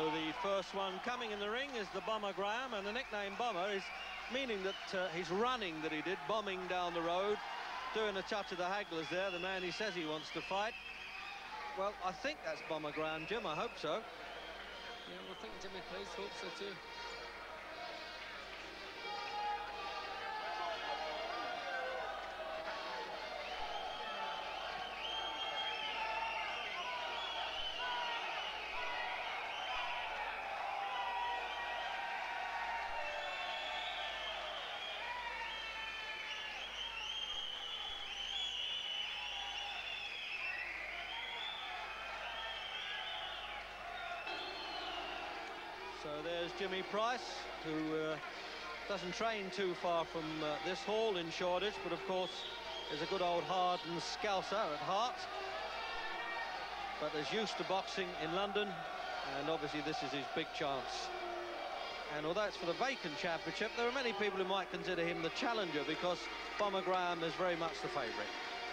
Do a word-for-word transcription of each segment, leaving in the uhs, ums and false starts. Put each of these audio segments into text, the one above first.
The first one coming in the ring is the Bomber Graham, and the nickname Bomber is meaning that uh, he's running that he did, bombing down the road, doing a touch of the Hagglers there, the man he says he wants to fight. Well, I think that's Bomber Graham, Jim, I hope so. Yeah, well, I think Jimmy Price hopes so too. So there's Jimmy Price, who uh, doesn't train too far from uh, this hall in Shoreditch, but of course is a good old hardened Scouser at heart. But is used to boxing in London, and obviously this is his big chance. And although it's for the vacant championship, there are many people who might consider him the challenger, because Bomber Graham is very much the favourite.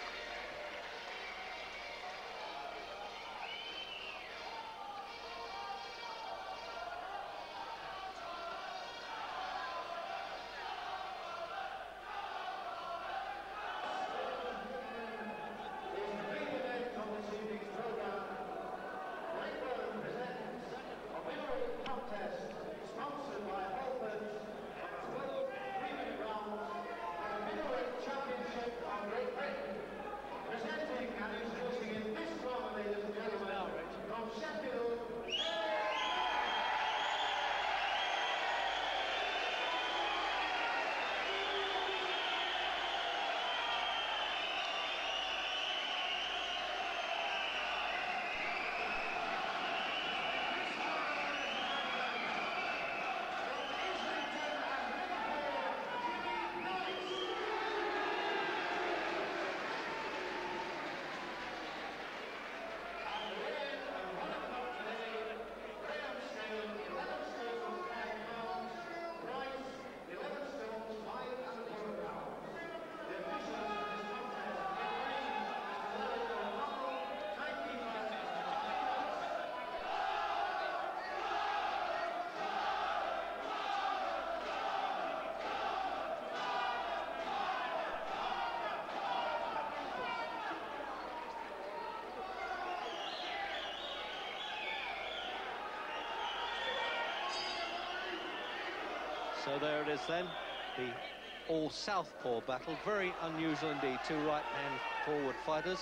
So there it is then, the all-southpaw battle. Very unusual indeed, two right-hand forward fighters.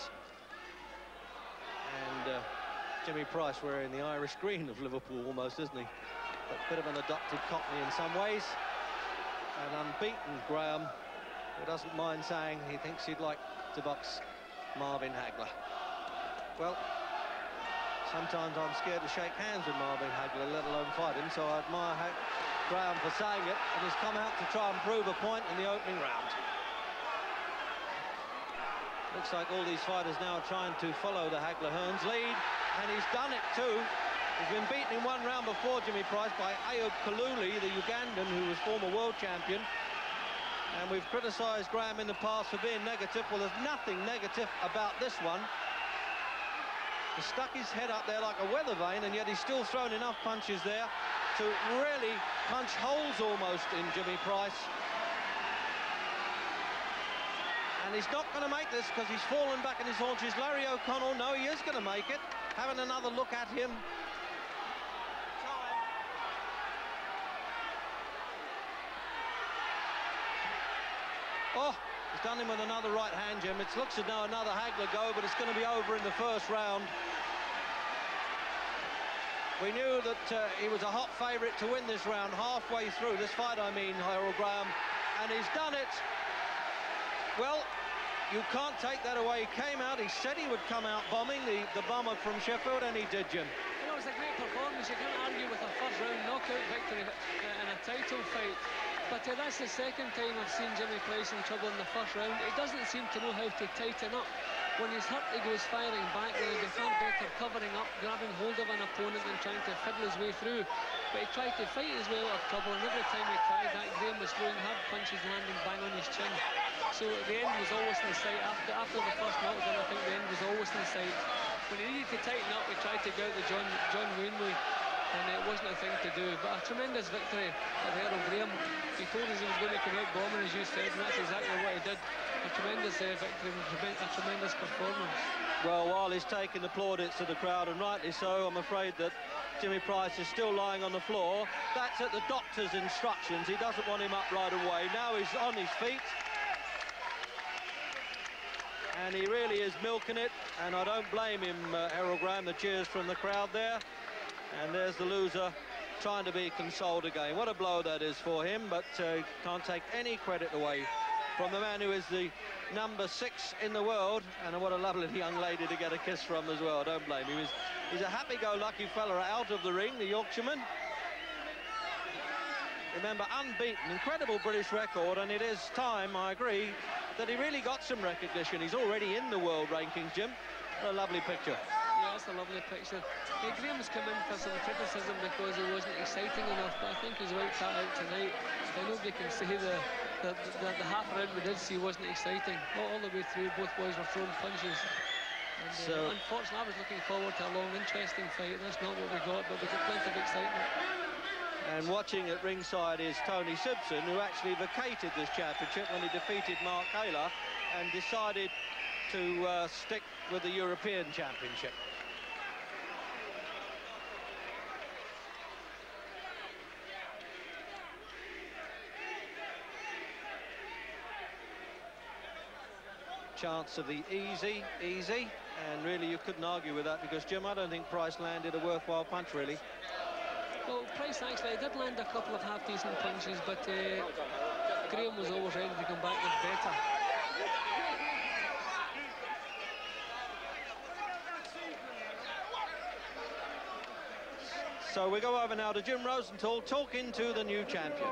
And uh, Jimmy Price wearing the Irish green of Liverpool almost, isn't he? But a bit of an adopted Cockney in some ways. And unbeaten Graham, who doesn't mind saying he thinks he'd like to box Marvin Hagler. Well, sometimes I'm scared to shake hands with Marvin Hagler, let alone fight him, so I admire Hag Graham for saying it, and he's come out to try and prove a point in the opening round. Looks like all these fighters now are trying to follow the Hagler-Hearns lead, and he's done it too. He's been beaten in one round before, Jimmy Price, by Ayub Kaluli, the Ugandan, who was former world champion. And we've criticised Graham in the past for being negative. Well, there's nothing negative about this one. He stuck his head up there like a weather vane, and yet he's still thrown enough punches there to really punch holes almost in Jimmy Price. And he's not going to make this because he's fallen back in his haunches. Larry O'Connell, no, he is going to make it. Having another look at him. Oh, he's done him with another right hand, Jim. It looks as though another Hagler go, but it's going to be over in the first round. We knew that uh, he was a hot favourite to win this round halfway through this fight, I mean, Harold Graham, and he's done it. Well, you can't take that away. He came out, he said he would come out bombing, the, the bomber from Sheffield, and he did, Jim. You know, it was a great performance. You can't argue with a first round knockout victory in a title fight. But uh, that's the second time I've seen Jimmy Price in trouble in the first round. He doesn't seem to know how to tighten up. When he's hurt, he goes firing back. He'll be far better covering up, grabbing hold of an opponent and trying to fiddle his way through. But he tried to fight his way out of trouble, and every time he tried that, Graham was throwing hard punches, landing bang on his chin. So the end was always in sight. After, after the first knockdown, I think the end was always in sight. When he needed to tighten up, he tried to go out to John, John Wainwright. and it wasn't a thing to do. But a tremendous victory of Errol Graham. He told us he was going to come out bombing, as you said, and that's exactly what he did. A tremendous uh, victory, a tremendous performance. Well, while he's taking the plaudits to the crowd, and rightly so, I'm afraid that Jimmy Price is still lying on the floor. That's at the doctor's instructions. He doesn't want him up right away. Now he's on his feet. And he really is milking it, and I don't blame him, uh, Errol Graham, the cheers from the crowd there. And there's the loser trying to be consoled again. What a blow that is for him, but uh, can't take any credit away from the man who is the number six in the world, and what a lovely young lady to get a kiss from as well. Don't blame him. He's, he's a happy-go-lucky fella out of the ring, the Yorkshireman. Remember, unbeaten, incredible British record, and it is time, I agree, that he really got some recognition. He's already in the world rankings, Jim. What a lovely picture. Yeah, that's a lovely picture. Hey, Graham's come in for some criticism because he wasn't exciting enough, but I think he's right that out tonight. And nobody can say the, the, the, the half round we did see wasn't exciting. All, all the way through, both boys were throwing punches. And, uh, so, unfortunately, I was looking forward to a long, interesting fight. That's not what we got, but we got plenty of excitement. And watching at ringside is Tony Simpson, who actually vacated this championship when he defeated Mark Haler and decided to uh, stick with the European Championship. Chance of the easy, easy, and really you couldn't argue with that, because, Jim, I don't think Price landed a worthwhile punch, really. Well, Price actually did land a couple of half-decent punches, but uh, Graham was always ready to come back with better. So we go over now to Jim Rosenthal talking to the new champion.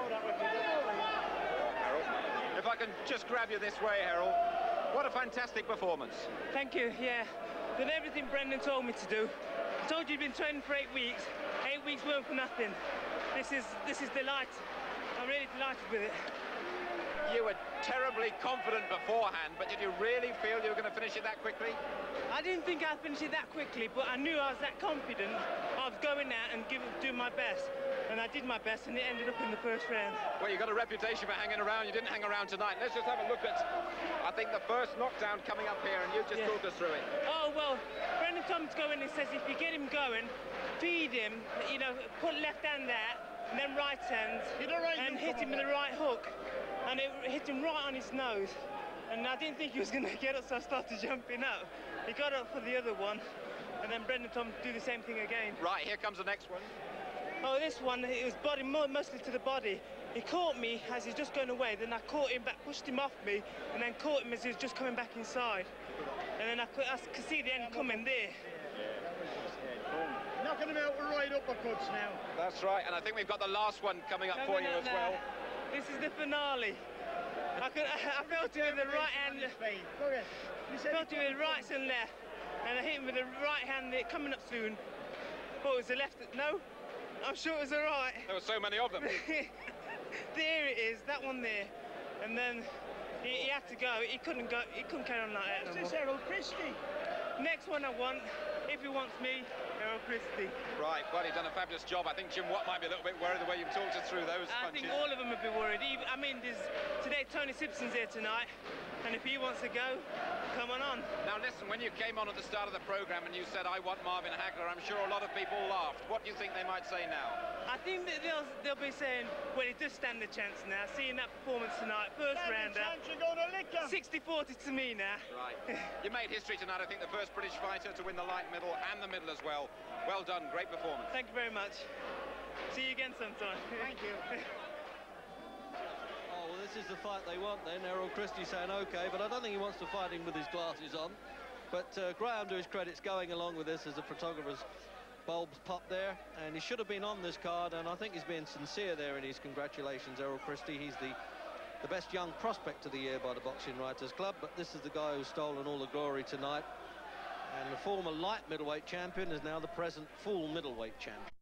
Harold, if I can just grab you this way, Harold. What a fantastic performance. Thank you, yeah. Did everything Brendan told me to do. I told you you'd been training for eight weeks. Eight weeks weren't for nothing. This is this is delight. I'm really delighted with it. You were terribly confident beforehand, but did you really feel you were going to finish it that quickly? I didn't think I'd finish it that quickly, but I knew I was that confident. I was going out and give, doing my best. And I did my best, and it ended up in the first round. Well, you got a reputation for hanging around. You didn't hang around tonight. Let's just have a look at, I think, the first knockdown coming up here, and you just yeah. talk us through it. Oh, well, Brendan Thomas go in and says if you get him going, feed him, you know, put left hand there, and then right hand, right and hit him with the right hook. And it hit him right on his nose. And I didn't think he was going to get up, so I started jumping up. He got up for the other one, and then Brendan Thomas do the same thing again. Right, here comes the next one. Oh, this one, it was body, mostly to the body. He caught me as he's just going away, then I caught him back, pushed him off me, and then caught him as he was just coming back inside. And then I could, I could see the end coming there. Knocking him out with right uppercuts now. That's right, and I think we've got the last one coming up no, for you no, as no. well. This is the finale. I, could, I, I felt it with the right hand. I felt it with rights and left, and I hit him with the right hand there, coming up soon. But it was the left. No, I'm sure it was all right. There were so many of them. There it is, that one there, and then he, he had to go. He couldn't go. He couldn't carry on like that. This is Errol Christie. Next one I want, if he wants me, Errol Christie. Right, well, he's done a fabulous job. I think Jim Watt might be a little bit worried the way you've talked us through those I punches. think all of them would be worried. Even, I mean, there's, today Tony Simpson's here tonight, and if he wants to go, come on on. Now listen, when you came on at the start of the programme and you said, I want Marvin Hagler, I'm sure a lot of people laughed. What do you think they might say now? I think that they'll, they'll be saying, well, he does stand a chance now, seeing that performance tonight, first rounder. sixty forty to me now. Right. You made history tonight, I think the first British fighter to win the light middle and the middle as well. Well done, great performance. Thank you very much. See you again sometime. Thank you. Oh, well, this is the fight they want then. Errol Christie saying OK, but I don't think he wants to fight him with his glasses on. But uh, Graham, to his credit's going along with this as the photographer's bulbs pop there, and he should have been on this card, and I think he's being sincere there in his congratulations, Errol Christie. He's the the best young prospect of the year by the Boxing Writers Club, but this is the guy who's stolen all the glory tonight. And the former light middleweight champion is now the present full middleweight champion.